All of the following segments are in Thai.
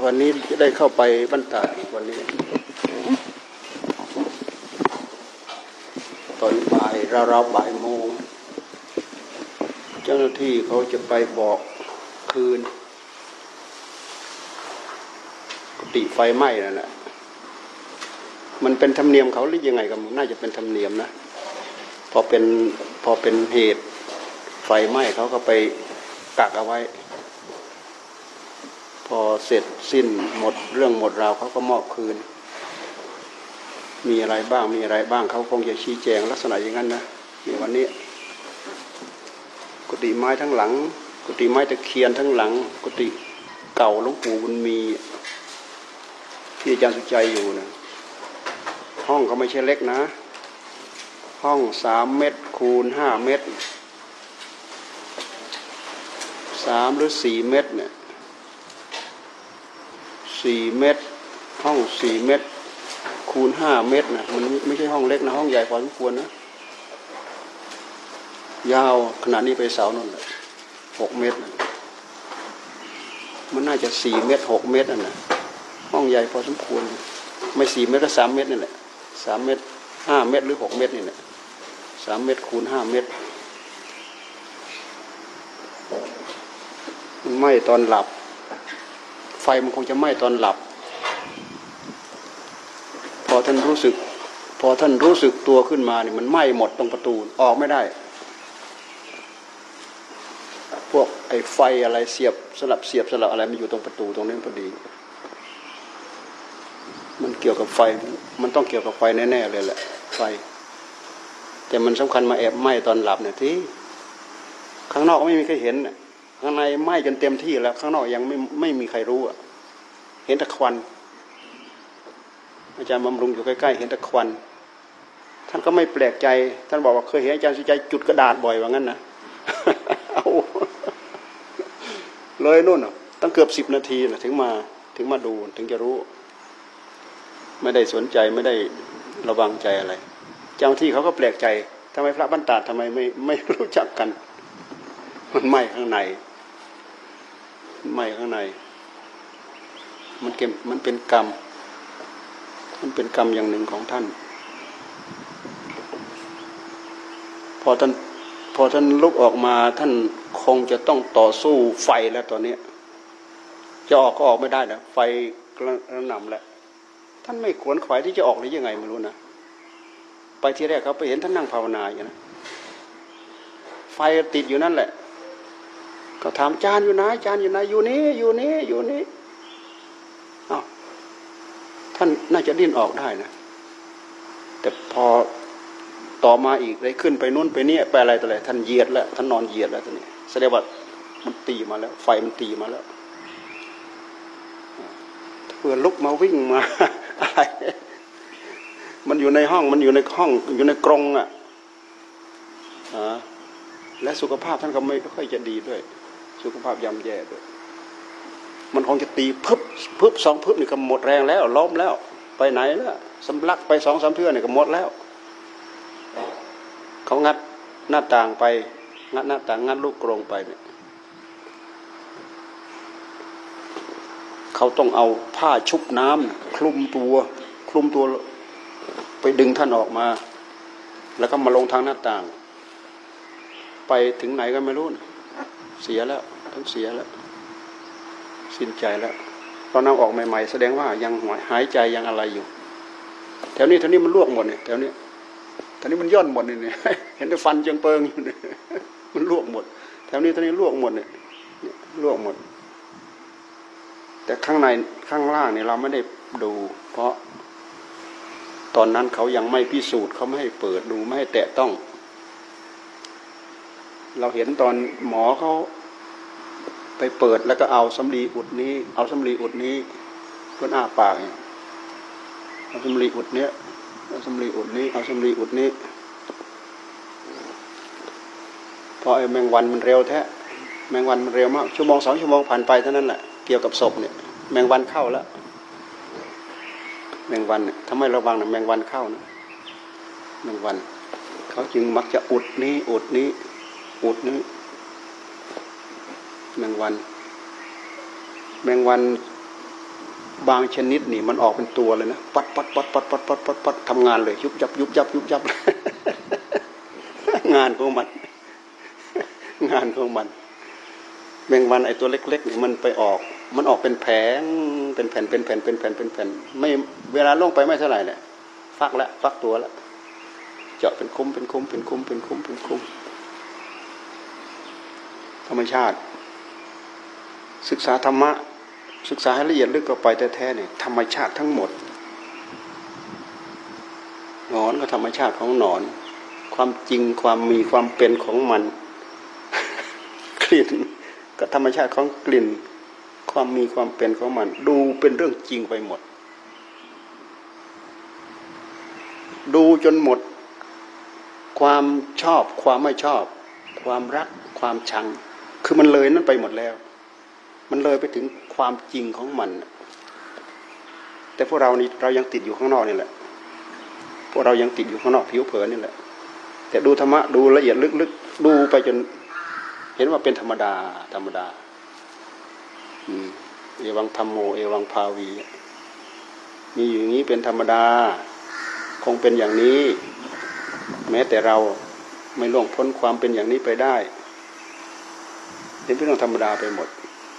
วันนี้จะได้เข้าไปบ้านตาดอีกวันนี้ตอนบ่ายราวๆบ่ายโมงเจ้าหน้าที่เขาจะไปบอกคืนกุฏิไฟไหม้นั่นแหละมันเป็นธรรมเนียมเขาหรือยังไงก็น่าจะเป็นธรรมเนียมนะพอเป็นเหตุไฟไหม้เขาก็ไปกักเอาไว้พอเสร็จสิ้นหมดเรื่องหมดราวเขาก็มอบคืนมีอะไรบ้างเขาคงจะชี้แจงลักษณะอย่างนั้นนะในวันนี้กุฏิไม้ทั้งหลังกุฏิไม้ตะเคียนทั้งหลังกุฏิเก่าหลวงปู่บุญมีที่อาจารย์สุใจอยู่นะห้องก็ไม่ใช่เล็กนะห้อง3 เมตรคูณ5 เมตร3 หรือ 4 เมตรเนี่ย4 เมตรห้อง4 เมตรคูณ5 เมตรนะมันไม่ใช่ห้องเล็กนะห้องใหญ่พอสมควรนะยาวขนาดนี้ไปเสานั่นแหละ6 เมตรนะมันน่าจะ4 เมตร6 เมตรนั่นนะห้องใหญ่พอสมควรไม่4 เมตรก็3 เมตรนี่แหละ3 เมตร5 เมตรหรือ6 เมตรนี่แหละ3 เมตรคูณ5 เมตรมันไหม้ตอนหลับไฟมันคงจะไหม้ตอนหลับพอท่านรู้สึกตัวขึ้นมาเนี่ยมันไหม้หมดตรงประตูออกไม่ได้พวกไอ้ไฟอะไรเสียบสลับอะไรมันอยู่ตรงประตูตรงนี้พอดีมันเกี่ยวกับไฟมันต้องเกี่ยวกับไฟแน่ๆเลยแหละไฟแต่มันสำคัญมาแอบไหม้ตอนหลับเนี่ยที่ข้างนอกก็ไม่มีใครเห็นข้างในไหม้จนเต็มที่แล้วข้างนอกยังไม่มีใครรู้เห็นแต่ควันอาจารย์บำรุงอยู่ใกล้ๆเห็นแต่ควันท่านก็ไม่แปลกใจท่านบอกว่าเคยเห็นอาจารย์สุใจจุดกระดาษบ่อยว่างั้นนะเอาเลยนู่นตั้งเกือบ10 นาทีนะถึงมาดูถึงจะรู้ไม่ได้สนใจไม่ได้ระวังใจอะไรเจ้าหน้าที่เขาก็แปลกใจทำไมพระบ้านตาดทำไมไม่รู้จักกันมันไหม้ข้างในไหม้ข้างในมันเป็นกรรมอย่างหนึ่งของท่านพอท่านลุกออกมาท่านคงจะต้องต่อสู้ไฟแล้วตอนนี้จะออกก็ออกไม่ได้นะไฟกระหน่ำแล้วท่านไม่ขวนขวายที่จะออกหรือยังไงไม่รู้นะไปที่แรกเขาไปเห็นท่านนั่งภาวนาอย่างนั้นไฟติดอยู่นั่นแหละก็ถามอาจารย์อยู่ไหนอยู่นี่อ้าวท่านน่าจะดิ้นออกได้นะแต่พอต่อมาอีกได้ขึ้นไปนู่นไปนี่ไปอะไรต่ออะไรท่านเหยียดแล้วท่านนอนเหยียดแล้วตอนนี้แสดงว่ามันตีมาแล้วไฟมันตีมาแล้วเพื่อลุกมาวิ่งมาอะไรมันอยู่ในห้องอยู่ในกรงและสุขภาพท่านก็ไม่ค่อยจะดีด้วยสุขภาพย่ำแย่ด้วยมันคงจะตีพึบ2 พึบนี่ก็หมดแรงแล้วล้มแล้วไปไหนแล้วสำลักไป2-3 เทื่อนี่ก็หมดแล้วเขางัดหน้าต่างไปงัดลูกกรงไปเนี่ยเขาต้องเอาผ้าชุบน้ำคลุมตัวไปดึงท่านออกมาแล้วก็มาลงทางหน้าต่างไปถึงไหนก็ไม่รู้เสียแล้วสิ้นใจแล้วตอนนั้นออกใหม่ๆแสดงว่ายังหายใจยังอะไรอยู่แถวนี้มันลวกหมดเนี่ยแถวนี้มันย่อนหมดเนี่ยเห็นแต่ฟันเจิงเปิงอยู่เนี่ยมันลวกหมดแถวนี้ลวกหมดเนี่ยลวกหมดแต่ข้างในข้างล่างเนี่ยเราไม่ได้ดูเพราะตอนนั้นเขายังไม่พิสูจน์เขาไม่ให้เปิดดูไม่ให้แตะต้องเราเห็นตอนหมอเขาไปเปิดแล้วก็เอาสำลีอุดนี้เพื่อนอ้าปากเนี่ยเอาสำลีอุดเนี้ยเอาสำลีอุดนี้พอไอ้แมงวันมันเร็วแท้แมงวันมันเร็วมาก1-2 ชั่วโมงผ่านไปเท่านั้นแหละเกี่ยวกับศพเนี่ยแมงวันเข้าแล้วแมงวันเนี่ยถ้าไม่ระวังเนี่ยแมงวันเข้านะแมงวันเขาจึงมักจะอุดนี้แมงวันบางชนิดนี่มันออกเป็นตัวเลยนะปัดปัดปัดปัดปัดปัดปัดปัดทำงานเลยยุบยับยุบยับยุบยับงานของมันงานของมันแมงวันไอตัวเล็กๆนี่มันไปออกมันออกเป็นแผงเป็นแผ่นเป็นแผ่นเป็นแผ่นเป็นแผ่นไม่เวลาลงไปไม่เท่าไหร่แหละฟักแล้วฟักตัวแล้วเจาะเป็นคุ้มเป็นคุ้มเป็นคุ้มเป็นคุ้มเป็นคุ้มธรรมชาติศึกษาธรรมะศึกษาให้ละเอียดลึกเข้าไปแท้ๆเนี่ยธรรมชาติทั้งหมดหนอนก็ธรรมชาติของหนอนความจริงความมีความเป็นของมันกลิ่นก็ธรรมชาติของกลิ่นความมีความเป็นของมันดูเป็นเรื่องจริงไปหมดดูจนหมดความชอบความไม่ชอบความรักความชังคือมันเลยนั่นไปหมดแล้วมันเลยไปถึงความจริงของมันแต่พวกเรานี่เรายังติดอยู่ข้างนอกนี่แหละพวกเรายังติดอยู่ข้างนอกผิวเผินนี่แหละแต่ดูธรรมะดูละเอียดลึกๆดูไปจนเห็นว่าเป็นธรรมดาธรรมดาเอวังธัมโมเอวังภาวีมีอย่างนี้เป็นธรรมดาคงเป็นอย่างนี้แม้แต่เราไม่ล่วงพ้นความเป็นอย่างนี้ไปได้เป็นเรื่องธรรมดาไปหมด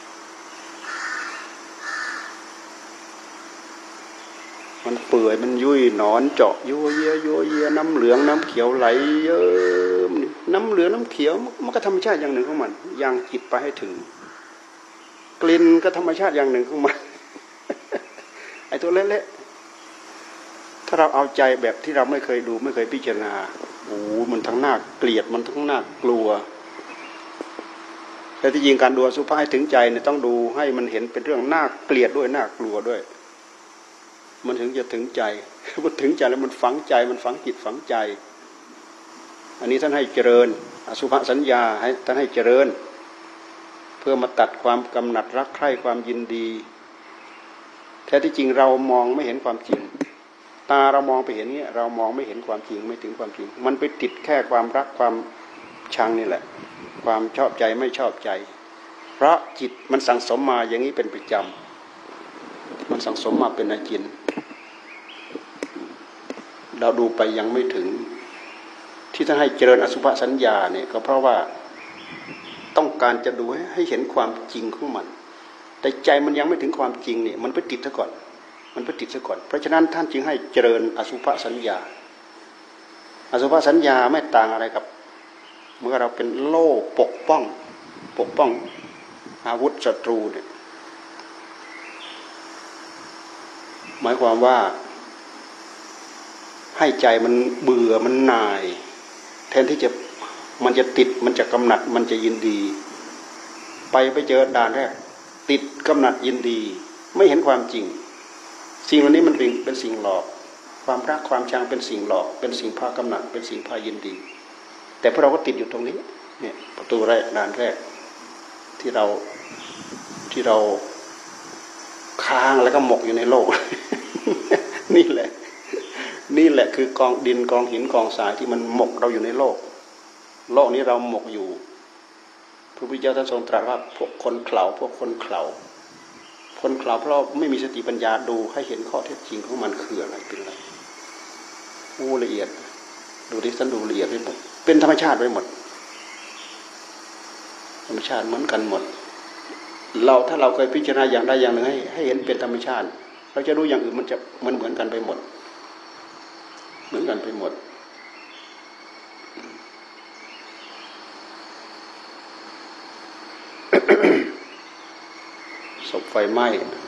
มันเปื่อยมันยุ่ยหนอนเจาะยัวเยียยัวเยียน้ำเหลืองน้ำเขียวไหลเยิ้มน้ำเหลืองน้ำเขียวมันก็ธรรมชาติอย่างหนึ่งของมันยังจิตไปให้ถึงกลิ่นก็ธรรมชาติอย่างหนึ่งของมันไอ้ตัวเละๆถ้าเราเอาใจแบบที่เราไม่เคยดูไม่เคยพิจารณาโอ้มันทั้งน่าเกลียดมันทั้งน่ากลัวแต่ที่จริงการดูอสุภะให้ถึงใจเนี่ยต้องดูให้มันเห็นเป็นเรื่องน่าเกลียดด้วยน่ากลัวด้วยมันถึงจะถึงใจมันถึงใจแล้วมันฝังใจมันฝังจิตฝังใจอันนี้ท่านให้เจริญอสุภสัญญาให้ท่านให้เจริญเพื่อมาตัดความกำหนัดรักใคร่ความยินดีแท้ที่จริงเรามองไม่เห็นความจริงตาเรามองไปเห็นเนี้ยเรามองไม่เห็นความจริงไม่ถึงความจริงมันไปติดแค่ความรักความชังนี่แหละความชอบใจไม่ชอบใจเพราะจิตมันสั่งสมมาอย่างนี้เป็นประจำมันสั่งสมมาเป็นอาจินเราดูไปยังไม่ถึงที่ท่านให้เจริญอสุภสัญญาเนี่ยก็เพราะว่าต้องการจะดูให้เห็นความจริงของมันแต่ใจมันยังไม่ถึงความจริงเนี่ยมันไปติดซะก่อนมันไปติดซะก่อนเพราะฉะนั้นท่านจึงให้เจริญอสุภสัญญาอสุภสัญญาไม่ต่างอะไรกับเมื่อเราเป็นโล่ปกป้องอาวุธศัตรูเนี่ยหมายความว่าให้ใจมันเบื่อมันหน่ายแทนที่จะมันจะติดมันจะกำหนัดมันจะยินดีไปเจอด่านแรกติดกำหนัดยินดีไม่เห็นความจริงสิ่งเหล่านี้มันเป็นสิ่งหลอกความรักความชังเป็นสิ่งหลอกเป็นสิ่งพากำหนัดเป็นสิ่งพายินดีแต่พวกเราก็ติดอยู่ตรงนี้เนี่ยประตูแรกด่านแรกที่เราค้างแล้วก็หมกอยู่ในโลก นี่แหละคือกองดินกองหินกองทรายที่มันหมกเราอยู่ในโลกนี้เราหมกอยู่พระพุทธเจ้าท่านทรงตรัสว่าพวกคนเขลาเพราะไม่มีสติปัญญาดูให้เห็นข้อเท็จจริงของมันคืออะไรเป็นอะไรละเอียดดูที่ท่านดูละเอียดไปหมดเป็นธรรมชาติไปหมดธรรมชาติเหมือนกันหมดถ้าเราเคยพิจารณาอย่างใดอย่างหนึ่งให้เห็นเป็นธรรมชาติเราจะรู้อย่างอื่นมันจะเหมือนกันไปหมดเหมือนกันไปหมดศพไฟไหม้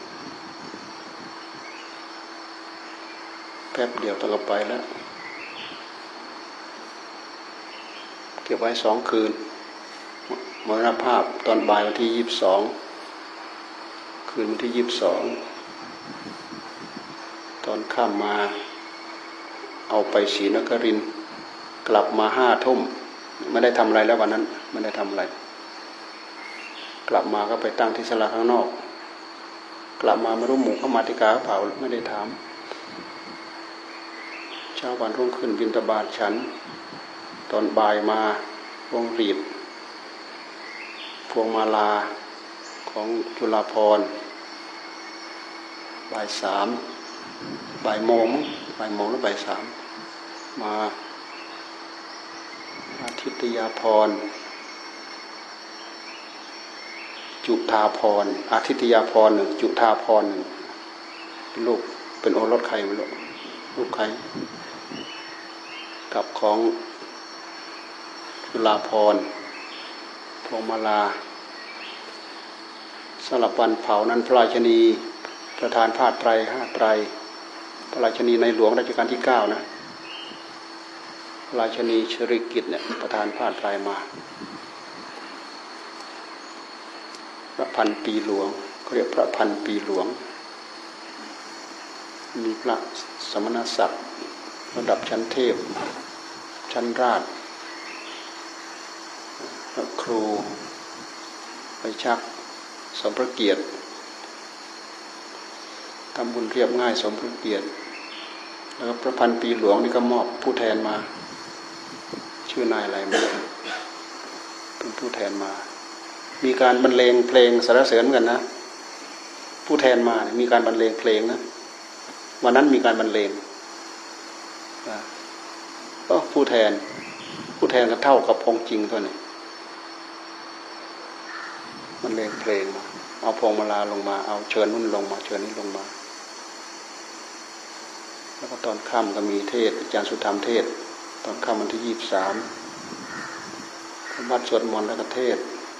แป๊บเดียวต้องไปแล้วเก็บไว้2 คืนมรณภาพตอนบ่ายวันที่22คืนวันที่22ตอนค่ำมาเอาไปศรีนครินทร์กลับมา5 ทุ่มไม่ได้ทำอะไรแล้ววันนั้นไม่ได้ทำอะไรกลับมาก็ไปตั้งที่ศาลาข้างนอกกลับมาไม่รู้หมู่เข้ามาติกาเผาไม่ได้ถามเช้าวันรุ่งขึ้นบิณฑบาตฉันตอนบ่ายมาพวงหรีดพวงมาลาของจุฬาภรณ์บ่ายสามบ่ายโมงบ่ายโมงหรือบ่ายสามมาอาทิตยาพรจุฑาพรอาทิตยาพรหนึ่งจุฑาพรหนึ่งเป็นลูกเป็นโอรสใครไม่รู้ลูกใครกับของจุฬาพรพวงมาลาสำหรับวันเผานั้นพระราชนีประธานผ้าไตรห้าไตรพระราชนีในหลวงรัชกาลที่9นะพระราชนีชริกิติ์เนี่ยประธานผ้าไตรมาพระพันปีหลวงเขาเรียกพระพันปีหลวงมีพระสมณศักดิ์ระดับชั้นเทพชั้นราชพระครูไปชักสมพระเกียรติทำบุญเรียบง่ายสมพระเกียรติแล้วก็พระพันปีหลวงนี่ก็มอบผู้แทนมาชื่อนายอะไรไม่รู้เป็นผู้แทนมามีการบรรเลงเพลงสรรเสริญกันนะผู้แทนมามีการบรรเลงเพลงนะวันนั้นมีการบรรเลงก็ผู้แทนก็เท่ากับองค์จริงตัวนี้บรรเลงเพลงมาเอาพวงมาลาลงมาเอาเชิญนุ่นลงมาเชิญนี้ลงมาแล้วก็ตอนค่ำก็มีเทศอาจารย์สุธรรมเทศตอนค่ำวันที่23วัดสวดมนต์แล้วก็เทศ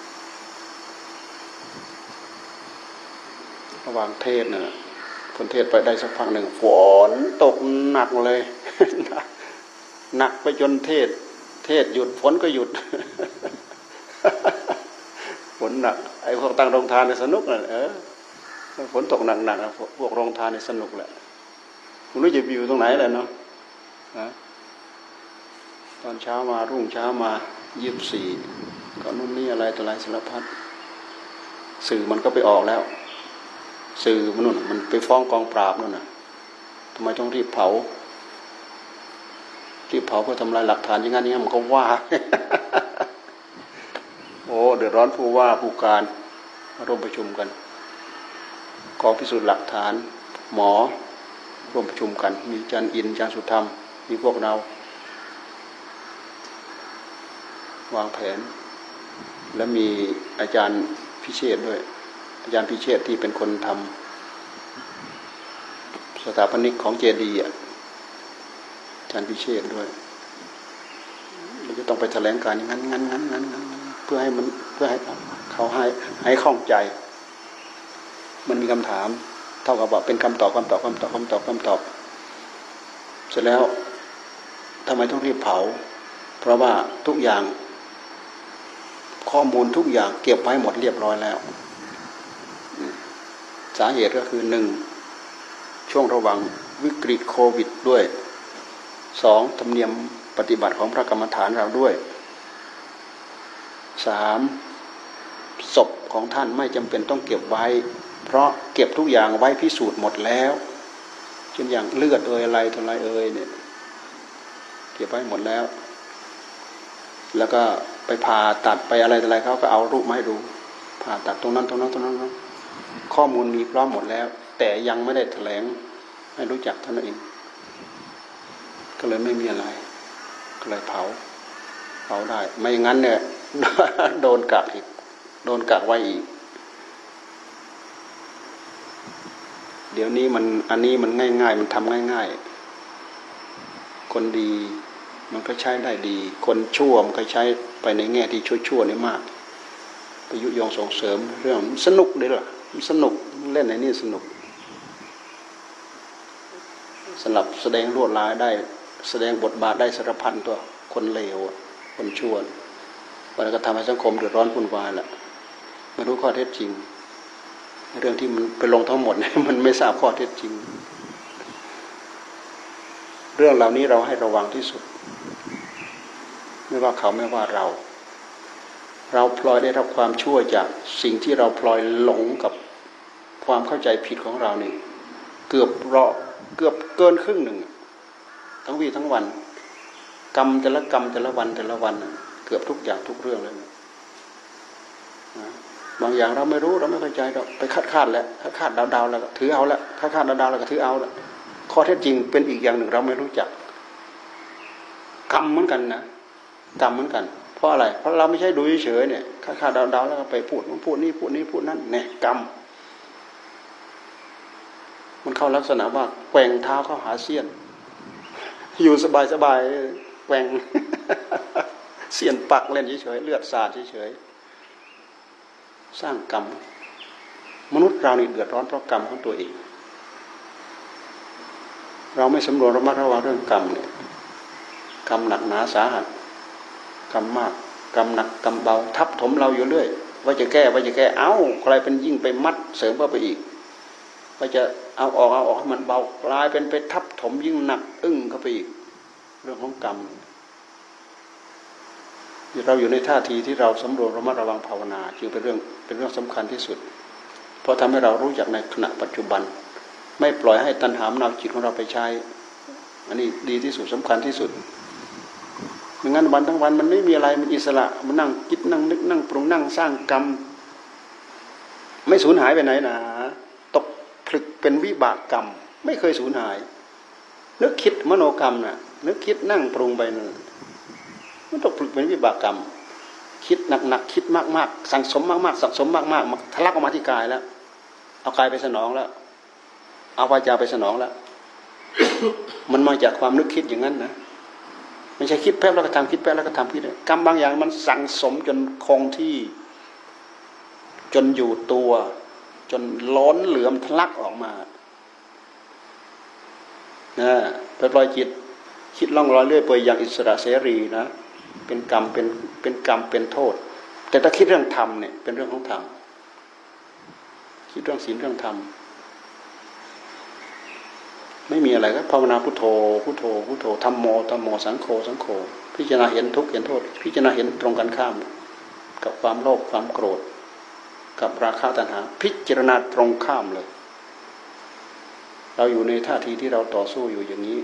ระหว่างเทศน่ะคนเทศไปได้สักพักหนึ่งฝนตกหนักเลย หนักไปจนเทศหยุดฝนก็หยุด ฝนหนักไอ้พวกตั้งโรงทานเนี่ยสนุกเลยฝนตกหนักๆพวกโรงทานเนี่ยสนุกแหละคุณรู้จะอยู่ตรงไหนเลยเนาะตอนเช้ามารุ่งเช้ามา24ก็นู่นนี่อะไรต่ออะไรสารพัดสื่อมันก็ไปออกแล้วสื่อมันนู่นมันไปฟ้องกองปราบนู่นน่ะทำไมต้องรีบเผาเพื่อทำลายหลักฐานอย่างนั้นมันก็ว่า โอ้เดือดร้อนผู้ว่าผู้การมาร่วมประชุมกันกองพิสูจน์หลักฐานหมอร่วมประชุมกันมีอาจารย์อินอาจารย์สุธรรมมีพวกเราวางแผนและมีอาจารย์พิเชษด้วยอาจารย์พิเชษที่เป็นคนทำสถาปนิกของเจดีย์อาจารย์พิเชษด้วยเราจะต้องไปแถลงการอย่างนั้นเพื่อให้เขาให้ข้องใจมันมีคำถามเท่ากับว่าเป็นคำตอบเสร็จแล้วทำไมต้องรีบเผาเพราะว่าทุกอย่างข้อมูลทุกอย่างเก็บไว้หมดเรียบร้อยแล้วสาเหตุก็คือ1ช่วงระหว่างวิกฤตโควิดด้วย2ธรรมเนียมปฏิบัติของพระกรรมฐานเราด้วย3ศพของท่านไม่จำเป็นต้องเก็บไว้เพราะเก็บทุกอย่างไว้พิสูจน์หมดแล้วเช่นอย่างเลือดอะไรทลายเนี่ยเก็บไว้หมดแล้วแล้วก็ไปผ่าตัดไปอะไรเขาก็เอารูปมาให้ดูผ่าตัดตรงนั้นข้อมูลมีพร้อมหมดแล้วแต่ยังไม่ได้แถลงให้รู้จักเท่านั้นเองก็เลยไม่มีอะไรก็เลยเผาได้ไม่งั้นเนี่ย โดนกักไว้อีกเดี๋ยวนี้อันนี้มันง่ายมันทำง่ายคนดีมันก็ใช้ได้ดีคนชั่วมันก็ใช้ไปในแง่ที่ชั่วนี่มากไปยุยงส่งเสริมเรื่องสนุกเลยล่ะมันสนุกเล่นในนี่สนุกสำหรับแสดงลวดลายได้แสดงบทบาทได้สารพันตัวคนเลวคนชั่วมันก็ทำให้สังคมเดือดร้อนวุ่นวายแหละไม่รู้ข้อเท็จจริงเรื่องที่มันไปลงทั้งหมดมันไม่ทราบข้อเท็จจริงเรื่องเหล่านี้เราให้ระวังที่สุดไม่ว่าเขาไม่ว่าเราพลอยได้รับความชั่วจากสิ่งที่เราพลอยหลงกับความเข้าใจผิดของเรานี่เกือบเกินครึ่งหนึ่งทั้งวี่ทั้งวันกรรมแต่ละวันเกือบทุกอย่างทุกเรื่องเลยนะบางอย่างเราไม่รู้เราไม่เข้าใจเราไปคาดแล้วคาดเดาแล้วก็ถือเอาแล้วคาดเดาแล้วก็ถือเอาแล้วข้อเท็จจริงเป็นอีกอย่างหนึ่งเราไม่รู้จักกรรมเหมือนกันนะกรรมเหมือนกันเพราะอะไรเพราะเราไม่ใช่ดูเฉยเนี่ยคาดเดาแล้วก็ไปพูดนู่นพูดนี่พูดนี้พูดนั่นเนี่ยกรรมมันเข้าลักษณะว่าแกว่งเท้าเข้าหาเสี้ยนอยู่สบายแกว่งเสี้ยนปักเล่นเฉยเลือดสาดเฉยสร้างกรรมมนุษย์เรานี่เดือดร้อนเพราะกรรมของตัวเองเราไม่สำรวจระมัดระวังเรื่องกรรมเนี่ยกรรมหนักหนาสาหัสกรรมมากกรรมหนักกรรมเบาทับถมเราอยู่เรื่อยว่าจะแก้เอ้าใครเป็นยิ่งไปมัดเสริมเข้าไปอีกว่าจะเอาออกให้มันเบากลายเป็นไปทับถมยิ่งหนักเข้าไปอีกเรื่องของกรรมเราอยู่ในท่าทีที่เราสำรวจระมัดระวังภาวนาจึงเป็นเรื่องสำคัญที่สุดเพราะทำให้เรารู้จักในขณะปัจจุบันไม่ปล่อยให้ตัณหานำจิตของเราไปใช้อันนี้ดีที่สุดสำคัญที่สุดไม่งั้นวันทั้งวันมันไม่มีอะไรมันอิสระมันนั่งคิดนั่งนึกนั่งปรุงนั่งสร้างกรรมไม่สูญหายไปไหนนะตกผลึกเป็นวิบากกรรมไม่เคยสูญหายนึกคิดมโนกรรมน่ะนึกคิดนั่งปรุงไปนั่นมันตกผลึกเป็นวิบากกรรมคิดหนักๆคิดมากๆสั่งสมมากๆสั่งสมมากๆทะลักออกมาที่กายแล้วเอากายไปสนองแล้วเอาวาจาไปสนองแล้ว มันมาจากความนึกคิดอย่างนั้นนะไม่ใช่คิดแป๊บแล้วก็ทำคิดแป๊บแล้วก็ทำคิดกรรมบางอย่างมันสั่งสมจนคงที่จนอยู่ตัวจนล้นเหลือมทะลักออกมาไปปล่อยจิตคิดล่องลอยเรื่อยเปื่อยอย่างอิสระเสรีนะเป็นกรรมเป็นโทษแต่ถ้าคิดเรื่องธรรมเนี่ยเป็นเรื่องของธรรมคิดเรื่องศีลเรื่องธรรมไม่มีอะไรก็ภาวนาพุทโธพุทโธพุทโธธัมโมสังโฆพิจารณาเห็นทุกข์เห็นโทษพิจารณาเห็นตรงกันข้ามกับความโลภความโกรธกับราคะตัณหาพิจารณาตรงข้ามเลยเราอยู่ในท่าทีที่เราต่อสู้อยู่อย่างนี้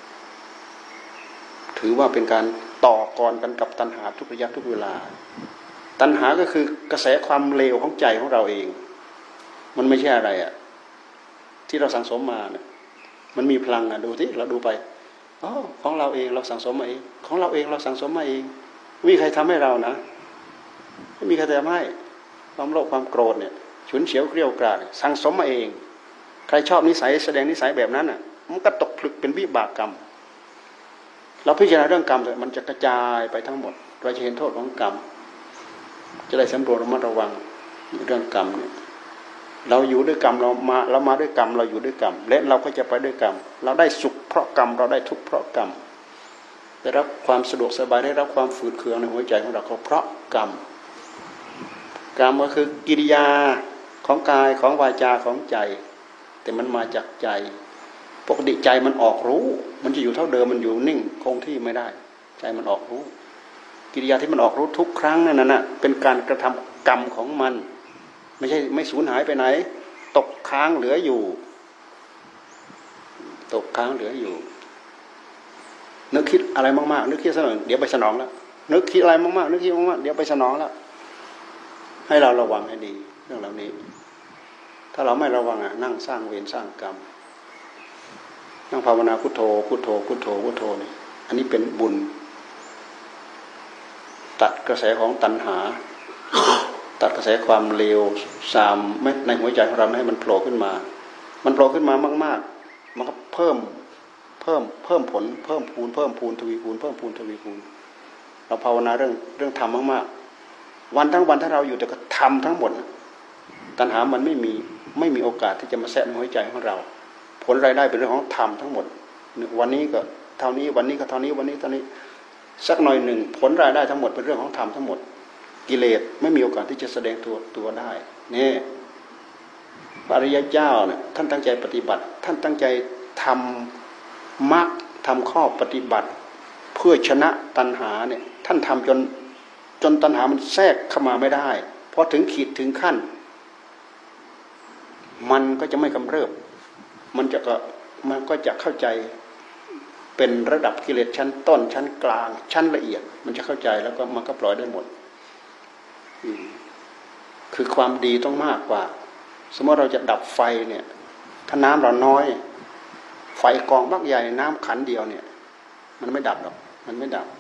ถือว่าเป็นการต่อกรกันกับตัณหาทุกระยะทุกเวลาตัณหาก็คือกระแสความเลวของใจของเราเองมันไม่ใช่อะไรอะที่เราสั่งสมมาเนี่ยมันมีพลังอ่ะดูที่เราดูไปอ๋อของเราเองเราสั่งสมมาเองของเราเองเราสั่งสมมาเองไม่มีใครทำให้เรานะไม่มีใครทำให้ความโลภความโกรธเนี่ยฉุนเฉียวเกรี้ยวกราดสั่งสมมาเองใครชอบนิสัยแสดงนิสัยแบบนั้นอ่ะมันก็ตกผลึกเป็นวิบากกรรมเราพิจารณาเรื่องกรรมมันจะกระจายไปทั้งหมดเราจะเห็นโทษของกรรมจะได้สำรวจระมัดระวังเรื่องกรรมเนี่ยเราอยู่ด้วยกรรมเรามาด้วยกรรมเราอยู่ด้วยกรรมและเราก็จะไปด้วยกรรมเราได้สุขเพราะกรรมเราได้ทุกข์เพราะกรรมได้รับความสะดวกสบายได้รับความฝืดเคืองในหัวใจของเราก็เพราะกรรมกรรมก็คือกิริยาของกายของวาจาของใจแต่มันมาจากใจปกติใจมันออกรู้มันจะอยู่เท่าเดิมมันอยู่นิ่งคงที่ไม่ได้ใจมันออกรู้กิริยาที่มันออกรู้ทุกครั้งนั่นน่ะเป็นการกระทำกรรมของมันไม่ใช่ไม่สูญหายไปไหนตกค้างเหลืออยู่ตกค้างเหลืออยู่นึกคิดอะไรมากๆนึกคิดซะหน่อยเดี๋ยวไปสนองแล้วนึกคิดอะไรมากๆนึกคิดมากๆเดี๋ยวไปสนองแล้วให้เราระวังให้ดีเรื่องเหล่านี้ถ้าเราไม่ระวังนั่งสร้างเวรสร้างกรรมนั่งภาวนาพุทโธพุทโธพุทโธพุทโธนี่อันนี้เป็นบุญตัดกระแสของตัณหาตัดกระแสความเลวสามไม่ในหัวใจของเราให้มันโผล่ขึ้นมามันโผล่ขึ้นมามากๆมันก็เพิ่มผลเพิ่มพูนทวีคูณเพิ่มพูนทวีคูณเราภาวนาเรื่องธรรมมากๆวันทั้งวันถ้าเราอยู่แต่ก็ทำทั้งหมดตัณหามันไม่มีโอกาสที่จะมาแทรกในหัวใจของเราผลรายได้เป็นเรื่องของธรรมทั้งหมดวันนี้ก็เท่านี้วันนี้ก็เท่านี้วันนี้เท่านี้สักหน่อยหนึ่งผลรายได้ทั้งหมดเป็นเรื่องของธรรมทั้งหมดกิเลสไม่มีโอกาสที่จะแสดงตัวได้นี่พระอริยเจ้าเนี่ยท่านตั้งใจปฏิบัติท่านตั้งใจทำมรรคทำข้อปฏิบัติเพื่อชนะตัณหาเนี่ยท่านทำจนตัณหามันแทรกเข้ามาไม่ได้พอถึงขีดถึงขั้นมันก็จะไม่กำเริบมันก็จะเข้าใจเป็นระดับกิเลสชั้นต้นชั้นกลางชั้นละเอียดมันจะเข้าใจแล้วก็มันก็ปล่อยได้หมดคือความดีต้องมากกว่าสมมติเราจะดับไฟเนี่ยถ้าน้ำเราน้อยไฟกองบักใหญ่น้ำขันเดียวเนี่ยมันไม่ดับหรอกมันไม่ดับ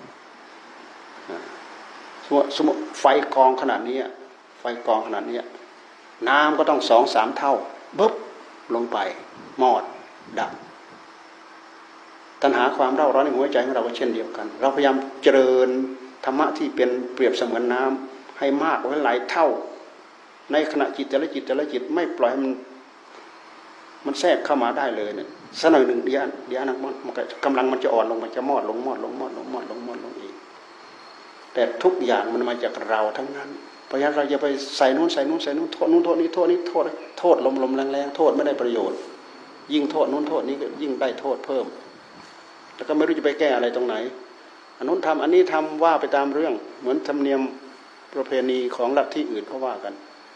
สมมติไฟกองขนาดนี้ไฟกองขนาดนี้น้ำก็ต้อง2-3 เท่าปึ๊บลงไปมอดดับตัณหาความเร่าร้อนในหัวใจของเราก็เช่นเดียวกันเราพยายามเจริญธรรมะที่เป็นเปรียบเสมือนน้ำให้มากไว้หลายเท่าในขณะจิตแต่ละจิตแต่ละจิตไม่ปล่อยให้มันแทรกเข้ามาได้เลยเนี่ยสักหน่อยหนึ่งเดี๋ยวนั้นมันกำลังมันจะอ่อนลงมันจะมอดลงเองแต่ทุกอย่างมันมาจากเราทั้งนั้นเพราะฉะนั้นเราจะไปใส่นู้นโทษนู้นโทษนี้โทษนี้โทษลมแรงๆโทษไม่ได้ประโยชน์ยิ่งโทษนู้นโทษนี้ก็ยิ่งได้โทษเพิ่มแล้วก็ไม่รู้จะไปแก้อะไรตรงไหนอันนู้นทำอันนี้ทำว่าไปตามเรื่องเหมือนธรรมเนียมประเพณีของลัทธิอื่นเขาว่ากัน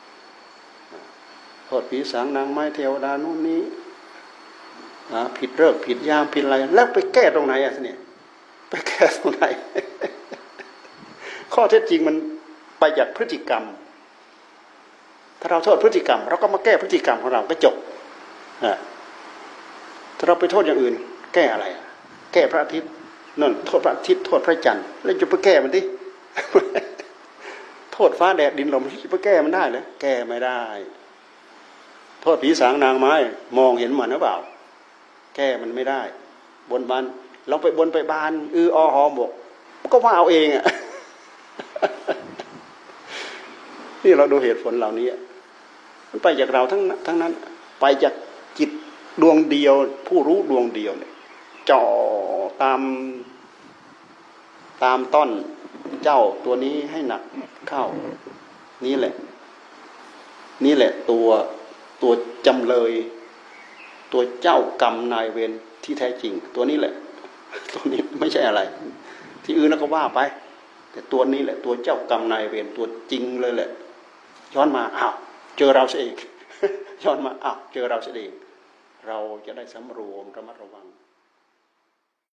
โทษผีสางนางไม้เทวดานู่นนี้ผิดฤกษ์ผิดยามผิดอะไรแล้วไปแก้ตรงไหนเนี่ยไปแก้ตรงไหน ข้อเท็จจริงมันไปจากพฤติกรรมถ้าเราโทษพฤติกรรมเราก็มาแก้พฤติกรรมของเราก็จบถ้าเราไปโทษอย่างอื่นแก้อะไรแก้พระอาทิตย์นั่นโทษพระอาทิตย์โทษพระจันทร์แล้วจะไปแก้มันดิ โทษฟ้าแดดดินลมจะไปแก้มันได้เหรอแก้ไม่ได้โทษผีสางนางไม้มองเห็นมันหรือเปล่าแก้มันไม่ได้บนบานเราไปบนไปบานหอบอกก็ว่าเอาเองนี่เราดูเหตุผลเหล่านี้มันไปจากเราทั้งนั้นไปจากจิตดวงเดียวผู้รู้ดวงเดียวเนี่ยจ่อตามต้นเจ้าตัวนี้ให้หนักเข้านี่แหละตัวจำเลยตัวเจ้ากรรมนายเวรที่แท้จริงตัวนี้แหละตัวนี้ไม่ใช่อะไรที่อื่นแล้วก็ว่าไปแต่ตัวนี้แหละตัวเจ้ากรรมนายเวรตัวจริงเลยแหละย้อนมาอ้าวเจอเราซะเองย้อนมาอ้าวเจอเราซะเองเราจะได้สำรวมระมัดระวัง